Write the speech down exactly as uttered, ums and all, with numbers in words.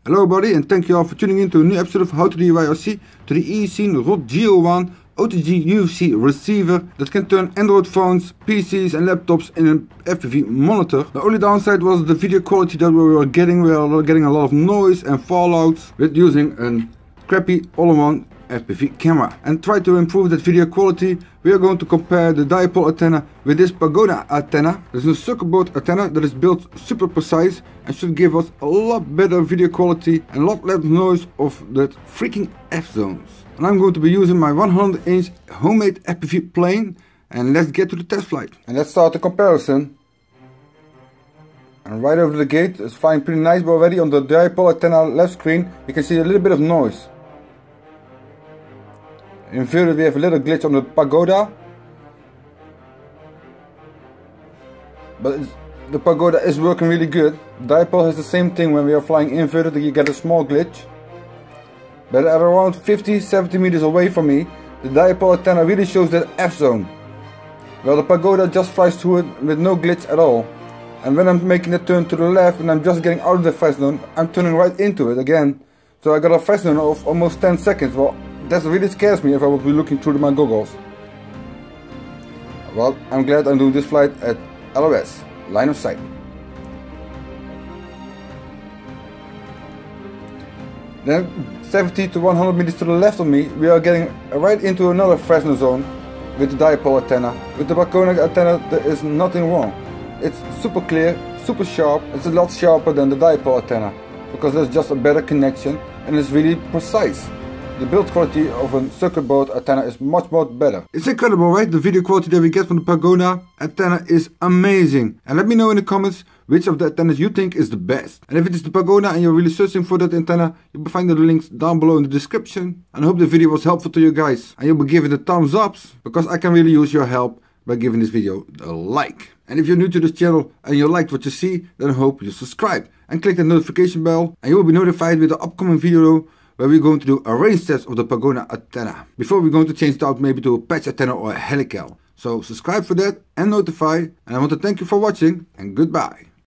Hello everybody, and thank you all for tuning in to a new episode of How to D I Y R C to the Eachine R O T G zero one O T G U F C receiver that can turn Android phones, P Cs and laptops in an F P V monitor. The only downside was the video quality that we were getting. We were getting a lot of noise and fallouts with using a crappy all-in-one F P V camera. And try to improve that video quality, we are going to compare the dipole antenna with this Pagoda antenna. This is a circuit board antenna that is built super precise and should give us a lot better video quality and a lot less noise of that freaking F-zones. And I'm going to be using my one hundred inch homemade F P V plane, and let's get to the test flight. And let's start the comparison. And right over the gate, it's flying pretty nice, but already on the dipole antenna left screen you can see a little bit of noise. Inverted, we have a little glitch on the Pagoda, but it's, the Pagoda is working really good. Dipole has the same thing. When we are flying inverted, you get a small glitch. But at around fifty to seventy meters away from me, the dipole antenna really shows that F zone. Well, the Pagoda just flies through it with no glitch at all. And when I'm making the turn to the left and I'm just getting out of the fast zone, I'm turning right into it again. So I got a fast zone of almost ten seconds. Well, that really scares me if I would be looking through my goggles. Well, I'm glad I'm doing this flight at L O S, line of sight. Then seventy to one hundred meters to the left of me, we are getting right into another Fresnel zone with the dipole antenna. With the Pagoda antenna there is nothing wrong. It's super clear, super sharp. It's a lot sharper than the dipole antenna because there's just a better connection and it's really precise. The build quality of a circuit board antenna is much more better. It's incredible, right? The video quality that we get from the Pagoda antenna is amazing. And let me know in the comments which of the antennas you think is the best. And if it is the Pagoda and you're really searching for that antenna, you'll find the links down below in the description. And I hope the video was helpful to you guys. And you'll be giving it thumbs ups, because I can really use your help by giving this video a like. And if you're new to this channel and you liked what you see, then I hope you subscribe and click the notification bell, and you will be notified with the upcoming video where we're going to do a range test of the Pagoda antenna. Before we're going to change it out maybe to a patch antenna or a helical. So subscribe for that and notify. And I want to thank you for watching, and goodbye.